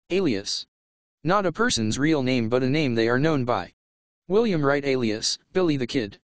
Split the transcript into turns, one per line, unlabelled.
Alias. Not a person's real name but a name they are known by. William Wright alias, Billy the Kid.